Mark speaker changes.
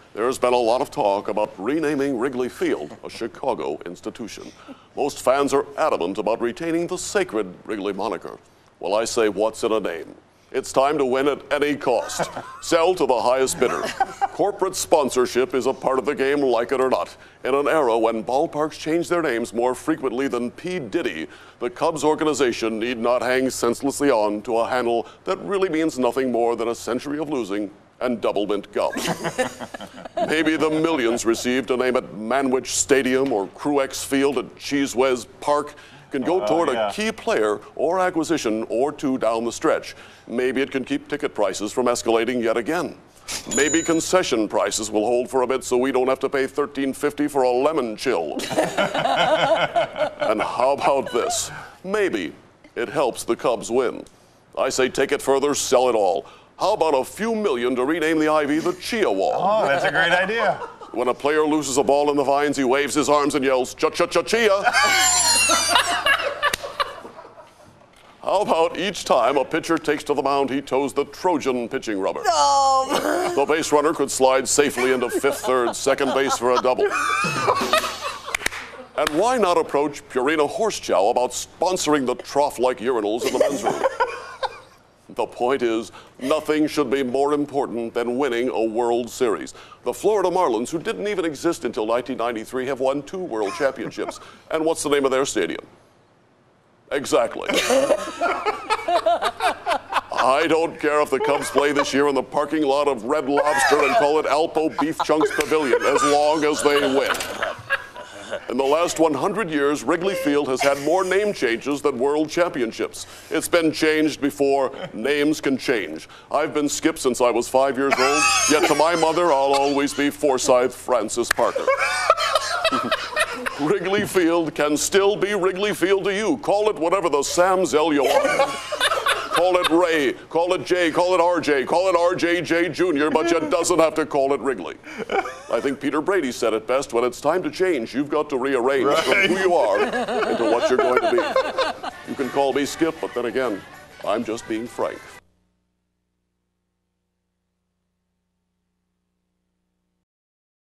Speaker 1: There's been a lot of talk about renaming Wrigley Field, a Chicago institution. Most fans are adamant about retaining the sacred Wrigley moniker. Well, I say, what's in a name? It's time to win at any cost. Sell to the highest bidder. Corporate sponsorship is a part of the game, like it or not. In an era when ballparks change their names more frequently than P. Diddy, the Cubs organization need not hang senselessly on to a handle that really means nothing more than a century of losing and double mint gum. Maybe the millions received to name it Manwich Stadium or Cruex Field at Cheese Whiz Park can go toward a key player or acquisition or two down the stretch. Maybe it can keep ticket prices from escalating yet again. Maybe concession prices will hold for a bit so we don't have to pay $13.50 for a lemon chill. And how about this? Maybe it helps the Cubs win. I say take it further, sell it all. How about a few million to rename the ivy the Chia Wall?
Speaker 2: Oh, that's a great idea.
Speaker 1: When a player loses a ball in the vines, he waves his arms and yells, cha-cha-cha-chia. How about each time a pitcher takes to the mound, he toes the Trojan pitching rubber?
Speaker 3: Oh.
Speaker 1: The base runner could slide safely into fifth, third, second base for a double. And why not approach Purina Horse Chow about sponsoring the trough-like urinals in the men's room? The point is, nothing should be more important than winning a World Series. The Florida Marlins, who didn't even exist until 1993, have won 2 World Championships. And what's the name of their stadium? Exactly. I don't care if the Cubs play this year in the parking lot of Red Lobster and call it Alpo Beef Chunks Pavilion, as long as they win. In the last 100 years, Wrigley Field has had more name changes than world championships. It's been changed before. Names can change. I've been Skip since I was 5 years old, yet to my mother, I'll always be Forsyth Francis Parker. Wrigley Field can still be Wrigley Field to you. Call it whatever the Sam Zell you want. Call it Ray, call it Jay, call it RJ, call it RJJ Jr., but you doesn't have to call it Wrigley. I think Peter Brady said it best: when it's time to change, you've got to rearrange from who you are into what you're going to be. You can call me Skip, but then again, I'm just being frank.